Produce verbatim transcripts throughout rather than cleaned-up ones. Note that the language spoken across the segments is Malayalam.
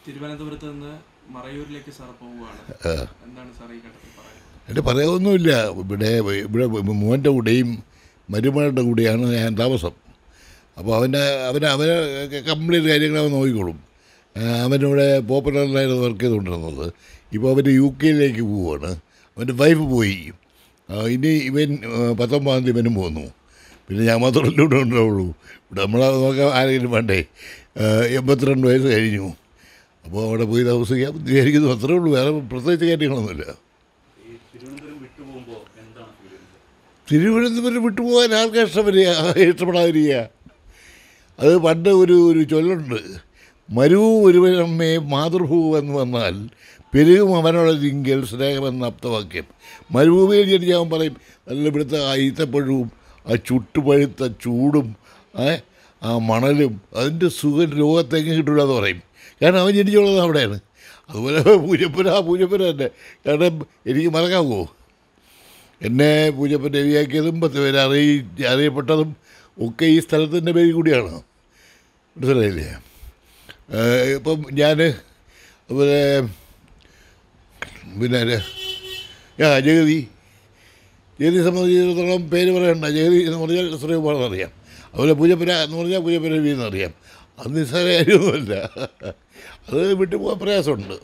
തിരുവനന്തപുരത്ത് നിന്ന് മറയൂരിലേക്ക് സാർ പോവുകയാണ്. എന്താണ് സാർ ഈ ഘട്ടത്തിൽ പറയുന്നത്? എൻ്റെ പറയാനൊന്നുമില്ല. ഇവിടെ ഇവിടെ മോൻ്റെ കൂടെയും മരുമകളുടെ കൂടെയാണ് ഞാൻ താമസം. അപ്പോൾ അവൻ്റെ അവന് അവന് കംപ്ലീറ്റ് കാര്യങ്ങൾ അവൻ നോക്കിക്കോളും. അവനിവിടെ പോപ്പുലറിലായിരുന്നു വർക്ക് ചെയ്തുകൊണ്ടിരുന്നത്. ഇപ്പോൾ അവൻ്റെ യു കെയിലേക്ക് പോവുകയാണ്. അവൻ്റെ വൈഫ് പോയി. ഇനി ഇവൻ പത്തൊമ്പതാം തീയതി ഇവനും പോന്നു. പിന്നെ ഞാൻ മാത്രമല്ല ഇവിടെ ഉണ്ടാവുള്ളൂ. ഇവിടെ നമ്മളെ നോക്കാൻ ആരെങ്കിലും വേണ്ടേ. എൺപത്തിരണ്ട് വയസ്സ് കഴിഞ്ഞു. അപ്പോൾ അവിടെ പോയി താമസിക്കാം വിചാരിക്കുന്നു. അത്രേ ഉള്ളൂ. വേറെ പ്രത്യേകിച്ച് കാര്യങ്ങളൊന്നുമില്ല. തിരുവനന്തപുരം വിട്ടുപോകാൻ ആർക്കാ ഇഷ്ടം വരിക, ഇഷ്ടപ്പെടാതിരിക്കുക? അത് പണ്ട് ഒരു ഒരു ചൊല്ലുണ്ട്, മരു ഒരുവനമ്മേ മാതൃഭൂവെന്ന് വന്നാൽ പെരുകും അവനോടൊരിങ്കൽ സ്നേഹമെന്ന അപ്തവാക്യം. മരുഭൂമിയിൽ ജനിച്ച് അവൻ പറയും നല്ല ഇവിടുത്തെ ആ ഈത്തപ്പഴവും ആ ചുട്ടുപഴുത്ത ചൂടും ആ മണലും അതിൻ്റെ സുഖം ലോകത്തെങ്ങും കിട്ടില്ല എന്ന് പറയും. കാരണം അവൻ ജനിച്ചുള്ളത് അവിടെയാണ്. അതുപോലെ പൂജപ്പുര ആ പൂജപ്പുര തന്നെ. കാരണം എനിക്ക് മറക്കാമോ, എന്നെ പൂജപ്പുര രവിയാക്കിയതും പത്ത് പേര് അറിയി അറിയപ്പെട്ടതും ഒക്കെ ഈ സ്ഥലത്തിൻ്റെ പേരിൽ കൂടിയാണ്. മനസ്സിലായില്ലേ? ഇപ്പം ഞാൻ അതുപോലെ പിന്നെ ആ ജഗതി ജഗതി സംബന്ധിച്ചിടത്തോളം പേര് പറയണ്ട. ജഗതി എന്ന് പറഞ്ഞാൽ ശ്രീകുമാറെന്നറിയാം. അതുപോലെ പൂജപ്പുര എന്ന് പറഞ്ഞാൽ പൂജപ്പുര രവി എന്നറിയാം. അത് നിസ്സാര കാര്യമൊന്നുമല്ല. അത് വിട്ടു പോകാൻ പ്രയാസമുണ്ട്.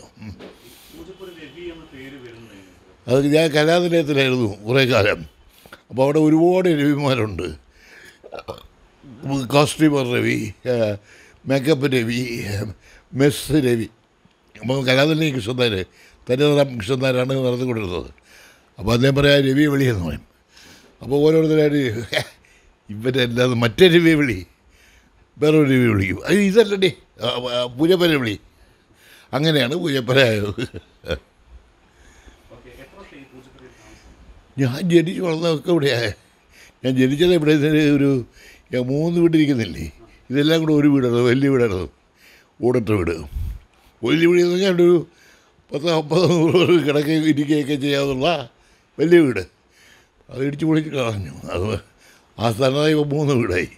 അത് ഞാൻ കലാനിലയത്തിലായിരുന്നു കുറേ കാലം. അപ്പോൾ അവിടെ ഒരുപാട് രവിമാരുണ്ട്. Costumer Ravi, makeup Ravi, mess Ravi. അപ്പോൾ കലാനിലയം കൃഷ്ണനാർ തനിനിറം കൃഷ്ണനാരാണ് നടന്നുകൊണ്ടിരുന്നത്. അപ്പോൾ അദ്ദേഹം പറയാം രവിയെ വിളിയെന്ന് പറയും. അപ്പോൾ ഓരോരുത്തരായിട്ട് ഇവരെ അല്ലാതെ മറ്റേ രവിയെ വിളി, വേറൊരു രവി വിളിക്കും. അത് ഇതല്ലേ പൂജപ്പര വിളി. അങ്ങനെയാണ് പൂജപ്പര ആയത്. ഞാൻ ജനിച്ച് വളർന്നതൊക്കെ ഇവിടെയായ. ഞാൻ ജനിച്ചത് ഇവിടെ ഒരു മൂന്ന് വീട്ടിരിക്കുന്നില്ലേ, ഇതെല്ലാം കൂടെ ഒരു വീടാണ്, വലിയ വീടാണ്, ഓടിട്ട വീട്. വലിയ വീടെന്ന് പറഞ്ഞാൽ ഒരു പത്ത് അമ്പത് നൂറ് കിടക്കുകയും ഇരിക്കുകയൊക്കെ ചെയ്യാവുന്ന വലിയ വീട്. അത് ഇടിച്ച് പൊളിച്ച് കളഞ്ഞു. അത് ആ സ്ഥാനത്തായി ഇപ്പോൾ മൂന്ന് വീടായി.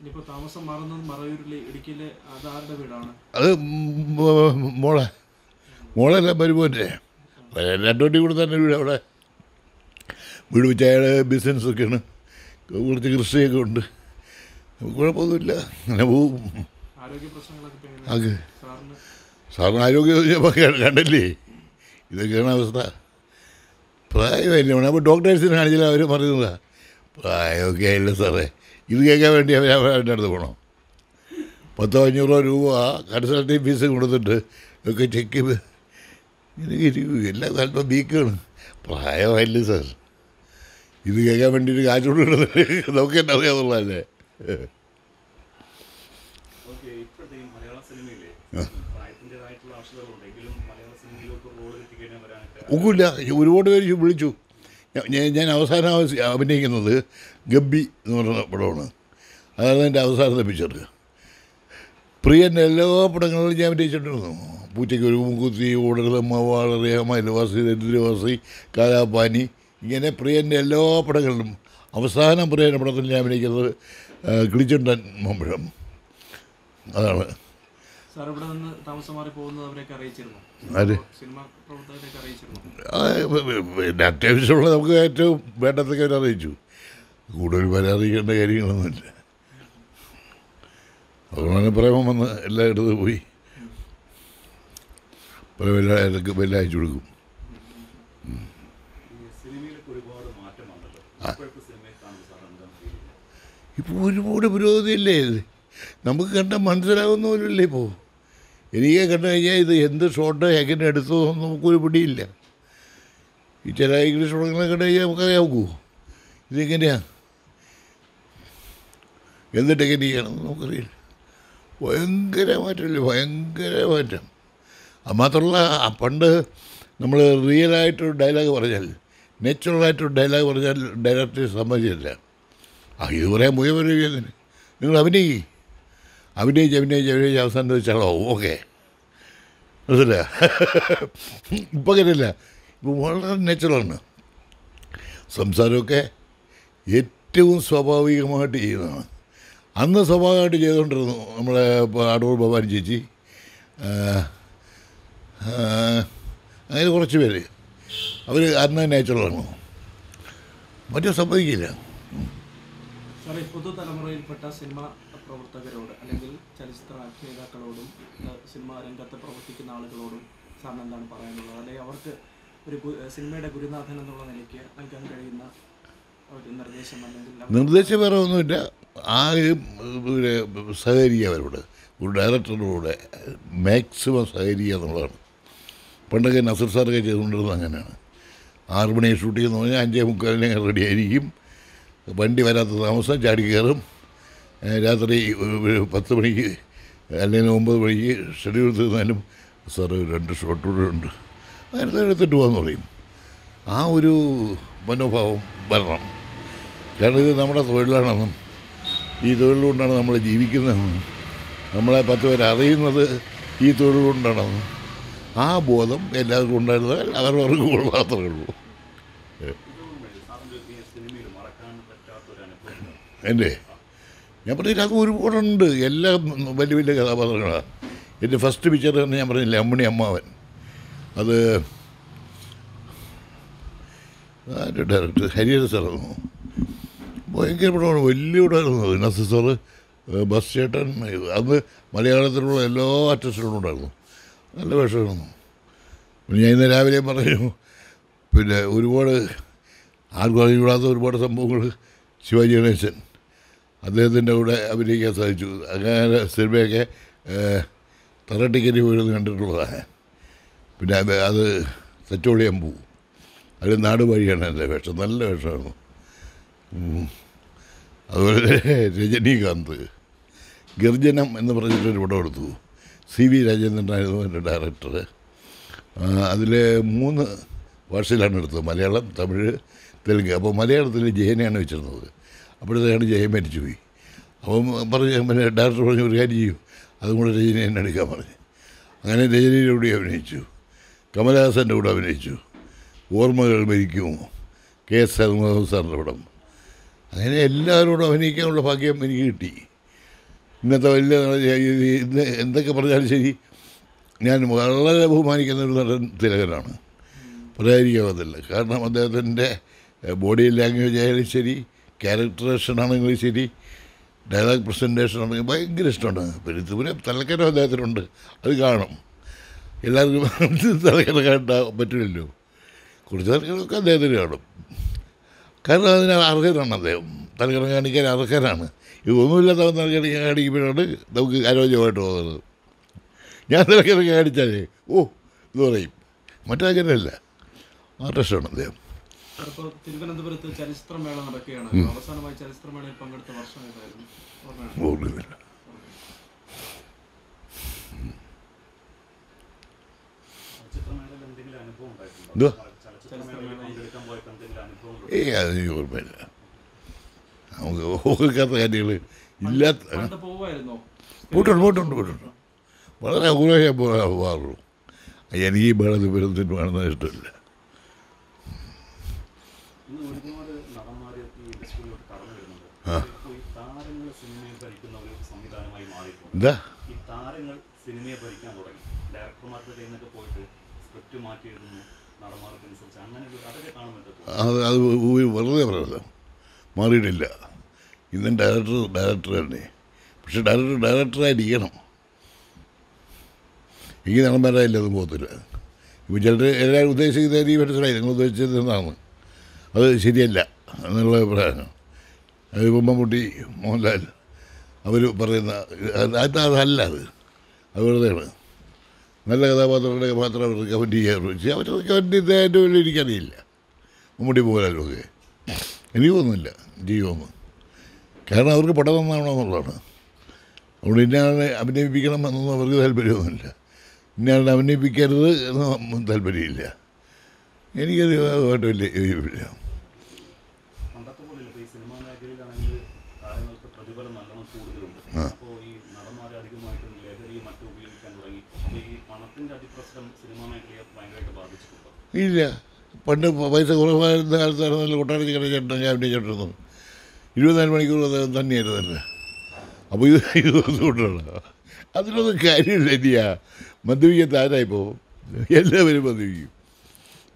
അത് മോളെ മോളെല്ലാം വരുമ്പോൻ്റെ രണ്ടോട്ടി കൂടെ തന്നെ വീട്. അവിടെ വീട് വെച്ച് അയാൾ ബിസിനസ്സൊക്കെയാണ്, കുറച്ച് കൃഷിയൊക്കെ ഉണ്ട്. കുഴപ്പമൊന്നുമില്ല, അങ്ങനെ പോവും. അത് സാറിന് ആരോഗ്യം കണ്ടല്ലേ, ഇതൊക്കെയാണ് അവസ്ഥ. പ്രായമല്ലേ വേണം. അപ്പോൾ ഡോക്ടേഴ്സിനെ കാണിച്ചാൽ അവർ പറയുന്നതാ പ്രായമൊക്കെ ആയില്ല സാറേ. ഇത് കേൾക്കാൻ വേണ്ടി അവർ അവരുടെ അടുത്ത് പോകണം. പത്തോ അഞ്ഞൂറോ രൂപ കൺസൾട്ടിങ് ഫീസ് കൊടുത്തിട്ട് ഒക്കെ ചെക്ക് ചെയ്ത് ഇങ്ങനെ ഇരിക്കും. എല്ലാ കാലത്തും വീക്കാണ്. പ്രായമായില്ലേ സാർ, ഇത് കേൾക്കാൻ വേണ്ടിയിട്ട് കാശ് കൊടുക്കുന്നത് നമുക്ക് തന്നെ അറിയാവുന്നതല്ലേ. ഒക്കില്ല. ഒരുപാട് പേര് വിളിച്ചു. ഞാൻ അവസാനം അഭിനയിക്കുന്നത് ഗബ്ബി എന്ന് പറഞ്ഞ പടമാണ്. അതാണ് എൻ്റെ അവസാനത്തെ പിക്ചർ. പ്രിയൻ്റെ എല്ലാ പടങ്ങളിലും ഞാൻ അഭിനയിച്ചിട്ടിരുന്നു. പൂച്ചയ്ക്ക് ഒരു മുക്കുത്തി, ഓടരുത്, മവാളറിയ, മൈലവാസി, ദരിദ്രവാസി, കാലാപാനി, ഇങ്ങനെ പ്രിയൻ്റെ എല്ലാ പടങ്ങളിലും അവസാനം പ്രിയൻ്റെ പടത്തിൽ ഞാൻ അഭിനയിക്കുന്നത് കിളിച്ചുണ്ടൻ മമ്പഴം. അതാണ്. പിന്നെ അത്യാവശ്യമുള്ള നമുക്ക് ഏറ്റവും വേണ്ടതൊക്കെ അവർ അറിയിച്ചു. കൂടുതൽ പേരെ അറിയിക്കേണ്ട കാര്യങ്ങളൊന്നുമില്ല. അതുകൊണ്ടാണ് പ്രേമം വന്ന് എല്ലായിടത്തും പോയി പ്രേമം എല്ലായിടത്തും എല്ലാം അയച്ചു കൊടുക്കും. ഇപ്പോൾ ഒരുപാട് പുരോഗതിയില്ലേ, നമുക്ക് കണ്ടാൽ മനസ്സിലാകുന്ന പോലുമില്ലേ. ഇപ്പോൾ എനിക്ക് കണ്ടു കഴിഞ്ഞാൽ ഇത് എന്ത് ഷോട്ട് എങ്ങനെ എടുത്തതൊന്നും നമുക്കൊരു പിടിയില്ല. ഈ ചില ഇംഗ്ലീഷ് പടങ്ങളെ കണ്ടു കഴിഞ്ഞാൽ നമുക്കറിയാമോ ഇതെങ്ങനെയാണ്, എന്ത് ടെക്നിക്കാണെന്ന് നമുക്കറിയില്ല. ഭയങ്കര മാറ്റമില്ല, ഭയങ്കര മാറ്റം. അത് മാത്രമല്ല, പണ്ട് നമ്മൾ റിയലായിട്ടൊരു ഡയലോഗ് പറഞ്ഞാൽ, നാച്ചുറലായിട്ടൊരു ഡയലോഗ് പറഞ്ഞാൽ ഡയറക്ടർ സമ്മതിച്ചില്ല. ആ ഇത് പറയാൻ പോയ പറയുന്നതിന് നിങ്ങൾ അഭിനയിക്കും, അഭിനയിച്ച് അഭിനയിച്ച് അഭിനയിച്ച് അവസാനം വെച്ചാളോ ഓക്കെ, മനസ്സില്ല. ഇപ്പം അങ്ങനെയല്ല, ഇപ്പോൾ വളരെ നാച്ചുറലാണ്. സംസാരമൊക്കെ ഏറ്റവും സ്വാഭാവികമായിട്ട് ചെയ്യുന്നതാണ്. അന്ന് സ്വാഭാവികമായിട്ട് ചെയ്തുകൊണ്ടിരുന്നു നമ്മളെ അടൂർ ഭവാനി ചേച്ചി, അങ്ങനെ കുറച്ച് പേര് അവർ അന്ന് നാച്ചുറലാണ്, മറ്റു സമ്മതിക്കില്ല. സാറേ, പുതുതലമുറയിൽപ്പെട്ട സിനിമ പ്രവർത്തകരോട് അല്ലെങ്കിൽ ചലച്ചിത്ര അഭിനേതാക്കളോടും സിനിമാ രംഗത്ത് പ്രവർത്തിക്കുന്ന ആളുകളോടും സാറിന് എന്താണ് പറയാനുള്ളത്? അല്ലെങ്കിൽ അവർക്ക് ഒരു സിനിമയുടെ ഗുരുനാഥൻ എന്നുള്ള നിലയ്ക്ക് നൽകാൻ കഴിയുന്ന ഒരു നിർദ്ദേശം അല്ലെങ്കിൽ നിർദ്ദേശം വേറെ ഒന്നുമില്ല, ആരും സഹകരിക്കുക അവരോട്, ഒരു ഡയറക്ടറിലൂടെ മാക്സിമം സഹകരിക്കുക എന്നുള്ളതാണ്. പണ്ടൊക്കെ നസീർ സാറൊക്കെ ചെയ്തുകൊണ്ടിരുന്നത് അങ്ങനെയാണ്. ആറ് മണി ഷൂട്ട് ചെയ്യുന്ന പറഞ്ഞാൽ അഞ്ചേ മുക്കാലിനെ റെഡി ആയിരിക്കും, വണ്ടി വരാത്ത താമസം ചാടി കയറും, രാത്രി പത്ത് മണിക്ക് അല്ലെങ്കിൽ ഒമ്പത് മണിക്ക് ഷെഡ്യൂൾ തീർന്നാലും സാറ് രണ്ട് ഷോട്ട് കൂടെ ഉണ്ട്, അതിനകത്ത് എടുത്തിട്ട് പോകാമെന്ന് പറയും. ആ ഒരു മനോഭാവം വരണം. കാരണം ഇത് നമ്മുടെ തൊഴിലാണെന്നും ഈ തൊഴിലുകൊണ്ടാണ് നമ്മൾ ജീവിക്കുന്നതെന്നും നമ്മളെ പത്ത് പേര് അറിയുന്നത് ഈ തൊഴിൽ കൊണ്ടാണെന്നും ആ ബോധം എല്ലാവർക്കും ഉണ്ടായിരുന്നാൽ അവരവർക്ക് മാത്രമേ ഉള്ളൂ. എൻ്റെ ഞാൻ പറഞ്ഞില്ല, അത് ഒരുപാടുണ്ട്. എല്ലാം വലിയ വലിയ കഥാപാത്രങ്ങളാണ്. എൻ്റെ ഫസ്റ്റ് പിക്ചർ തന്നെ ഞാൻ പറഞ്ഞില്ല, അമ്മണി അമ്മാവൻ, അത് ആരുടെ ഡയറക്ടർ ഹരിഹര സാറായിരുന്നു. ഭയങ്കര പടമാണ്, വലിയ പടമായിരുന്നു. നസീർ സാറ്, ബസ് ചേട്ടൻ, അന്ന് മലയാളത്തിലുള്ള എല്ലാ ആർട്ടിസ്റ്റുകളും ഉണ്ടായിരുന്നു. നല്ല വേഷമായിരുന്നു. പിന്നെ ഞാൻ ഇന്ന് രാവിലെ പറഞ്ഞു, പിന്നെ ഒരുപാട് ആർക്കും അറിഞ്ഞുകൂടാത്ത ഒരുപാട് സംഭവങ്ങൾ ശിവാജി ഗണേശൻ അദ്ദേഹത്തിൻ്റെ കൂടെ അഭിനയിക്കാൻ സാധിച്ചു. അങ്ങനെ സിനിമയൊക്കെ തറ ടിക്കറ്റ് പോയിരുന്ന് കണ്ടിട്ടുള്ളതാണ്. പിന്നെ അത് തച്ചോളിയമ്പൂ, അത് നാട് വഴിയാണ് എൻ്റെ വേഷം, നല്ല വേഷമായിരുന്നു. അതുപോലെ രജനീകാന്ത് ഗർജനം എന്ന് പറഞ്ഞിട്ടൊരു പടം എടുത്തു. സി വി രാജേന്ദ്രനായിരുന്നു എൻ്റെ ഡയറക്ടർ. അതിൽ മൂന്ന് ഭാഷയിലാണ് എടുത്തത്, മലയാളം, തമിഴ്, തെലുങ്ക്. അപ്പോൾ മലയാളത്തിൽ ജയനെയാണ് വെച്ചിരുന്നത്. അപ്പോഴത്തേക്കാണ് ജയൻ മരിച്ചുപോയി. അപ്പം പറഞ്ഞ് പിന്നെ ഡയറക്ടർ പറഞ്ഞു, ഒരു കാര്യം ചെയ്യും, അതും കൂടെ രജനി എന്നെ എടുക്കാൻ പറഞ്ഞു. അങ്ങനെ രജനിയുടെ കൂടെ അഭിനയിച്ചു, കമലഹാസൻ്റെ കൂടെ അഭിനയിച്ചു, ഓർമ്മകൾ മരിക്കുമോ, കെ എസ് ഹരിമുഹമ്മദ് സാറിൻ്റെ പടം. അങ്ങനെ എല്ലാവരോടും അഭിനയിക്കാനുള്ള ഭാഗ്യം എനിക്ക് കിട്ടി. ഇന്നത്തെ വലിയ ഇന്ന് എന്തൊക്കെ പറഞ്ഞാലും ശരി, ഞാൻ വളരെ ബഹുമാനിക്കുന്ന ഒരു നടൻ തിലകനാണ്, പറയാതിരിക്കാവത്തില്ല. കാരണം അദ്ദേഹത്തിൻ്റെ ബോഡി ലാംഗ്വേജ് ആയാലും ശരി, ക്യാരക്ടറേഷൻ ആണെങ്കിലും ശരി, ഡയലോഗ് പ്രസൻറ്റേഷൻ ആണെങ്കിൽ ഭയങ്കര ഇഷ്ടമാണ്. പിന്നെ പിന്നെ തലക്കരം അദ്ദേഹത്തിനുണ്ട്, അത് കാണും. എല്ലാവർക്കും തലക്കരം കാണാൻ പറ്റില്ലല്ലോ, കുറച്ച് തലക്കരമൊക്കെ അദ്ദേഹത്തിന് കാണും. കാരണം അതിന് അർഹരാണ് അദ്ദേഹം, തലക്കരം കാണിക്കാൻ അർഹരാണ്. ഇതൊന്നുമില്ലാത്ത തലക്കരം കാണിക്കുമ്പോഴാണ് നമുക്ക് ആരോഗ്യമായിട്ട് പോകുന്നത്. ഞാൻ തലക്കരം കാണിച്ചാലേ ഓ എന്ന് പറയും, മറ്റങ്ങനെയല്ല, ആർട്ടിസ്റ്റാണ് അദ്ദേഹം. ഇപ്പോൾ തിരുവനന്തപുരത്ത് ചലച്ചിത്രമേള നടക്കുകയാണ്. അവസാനമായി ചലച്ചിത്രമേളയിൽ പങ്കെടുത്ത വർഷം ഏതായിരുന്നു? ഓർമ്മയില്ല. ഏയ് അത് ഓർമ്മയില്ല, നമുക്ക് ഓർക്കാത്ത കാര്യങ്ങൾ ഇല്ലാത്ത. പോയിട്ടുണ്ട് പോയിട്ടുണ്ട് പോയിട്ടുണ്ട് വളരെ അപൂർവമായി പോകാറുള്ളൂ. എനിക്ക് ഈ ബഹളത്തിൽ വരുന്നതിന് കാണുന്നത് ഇഷ്ടമില്ല. എന്താ അത് അത് വെറുതെ പറയുന്നത് മാറിയിട്ടില്ല. ഇന്നും ഡയറക്ടർ ഡയറക്ടർ തന്നെ, പക്ഷെ ഡയറക്ടർ ഡയറക്ടറായിരിക്കണം. എനിക്ക് നടന്മാരായില്ല, അതും പോകത്തില്ല. ഇപ്പോൾ ചിലർ എല്ലാവരും ഉദ്ദേശിക്കുന്ന രീതി മനസ്സിലായി, നിങ്ങൾ ഉദ്ദേശിച്ചത് എന്താണ്, അത് ശരിയല്ല എന്നുള്ള അഭിപ്രായമാണ്. അത് മമ്മൂട്ടി, മോഹൻലാൽ അവർ പറയുന്ന അത് അതല്ല, അത് അത് വെറുതെയാണ്. നല്ല കഥാപാത്രങ്ങളെ മാത്രം അവർ റെക്കമെൻഡ് ചെയ്യാറുള്ളൂ. പക്ഷേ അവർ റെക്കമെൻഡ് ചെയ്തതിൻ്റെ വലിയ എനിക്കറിയില്ല. മമ്മൂട്ടി മോഹൻലാലും ഒക്കെ എനിക്ക് തോന്നുന്നില്ല ചെയ്യുമെന്ന്. കാരണം അവർക്ക് പടം നന്നാവണമെന്നുള്ളതാണ്. അതുകൊണ്ട് ഇന്നയാളെ അഭിനയിപ്പിക്കണം എന്നൊന്നും അവർക്ക് താല്പര്യമൊന്നുമില്ല, ഇന്നയാളെ അഭിനയിപ്പിക്കരുത് എന്ന് താല്പര്യമില്ല. എനിക്കത് ആയിട്ട് വലിയ യോജിപ്പില്ല. ഇല്ല, പണ്ട് പൈസ കുറവായിരുന്ന കാലത്താണ് നല്ല കൊട്ടാരത്തിൽ കിടച്ചിട്ടുണ്ട് ഞാൻ അഭിനയിച്ചിട്ടുള്ളത്. ഇരുപത്തിനാല് മണിക്കൂർ അദ്ദേഹം തന്നെയായിരുന്നല്ലേ. അപ്പോൾ ഇത് ഇതുകൊണ്ടാണ്, അതിനൊന്നും കാര്യമില്ല. എന്തിയാ മദ്യപിക്കാൻ താരായിപ്പോൾ എല്ലാവരും മദ്യപിക്കും.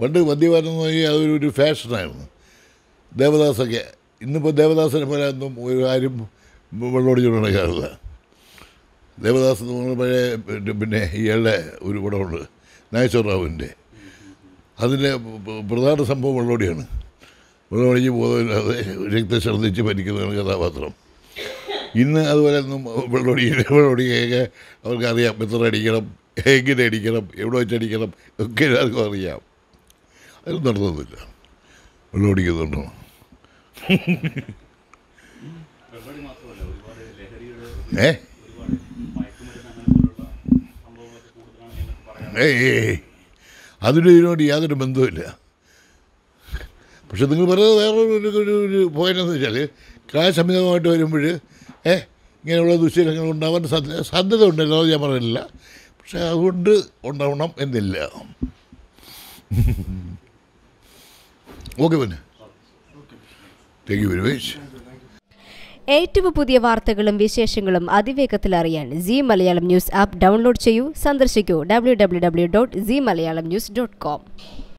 പണ്ട് മദ്യപാനം എന്ന് പറഞ്ഞാൽ അതൊരു ഒരു ഫാഷനായിരുന്നു. ദേവദാസൊക്കെ ഇന്നിപ്പോൾ ദേവദാസിനെ പോലെ ഒന്നും ഒരു ആരും വെള്ളമടിച്ചു നടക്കാറില്ല. ദേവദാസ് എന്ന് പറഞ്ഞ പഴയ പിന്നെ ഇയാളുടെ ഒരു പടമുണ്ട് നാഗേശ്വരറാവുവിൻ്റെ, അതിൻ്റെ പ്രധാന സംഭവം വെള്ളമടിയാണ്. വെള്ളമടിച്ച് പോകുന്നതിനകത്ത് രക്തശ്രദ്ധിച്ച് മരിക്കുന്നതാണ് കഥാപാത്രം. ഇന്ന് അതുപോലെ ഒന്നും വെള്ളമടി വെള്ളമടിക്കൊക്കെ അവർക്കറിയാം എത്ര അടിക്കണം, എങ്ങനെ അടിക്കണം, എവിടെ വെച്ചടിക്കണം ഒക്കെ എല്ലാവർക്കും അറിയാം. അതൊന്നും നടത്തുന്നില്ല. വെള്ളമടിക്കുന്നുണ്ടോ? ഏ ഏയ് അതിന് ഇതിനോട് യാതൊരു ബന്ധവുമില്ല. പക്ഷെ നിങ്ങൾ പറയുന്നത് വേറൊരു ഒരു ഒരു പോയിന്റ് എന്ന് വെച്ചാൽ കാശ് അമിതമായിട്ട് വരുമ്പോൾ ഏ ഇങ്ങനെയുള്ള ദുശ്ശീലങ്ങൾ ഉണ്ടാവാൻ സാധ്യത സാധ്യത ഉണ്ടല്ലോ, അത് ഞാൻ പറയുന്നില്ല. പക്ഷെ അതുകൊണ്ട് ഉണ്ടാവണം എന്നില്ല. ഓക്കെ പിന്നെ താങ്ക് യു വെരി മച്ച്. ഏറ്റവും പുതിയ വാർത്തകളും വിശേഷങ്ങളും അതിവേഗത്തിൽ അറിയാൻ Zee Malayalam news app download ചെയ്യൂ. സന്ദർശിക്കൂ W W W dot Zee Malayalam news dot com.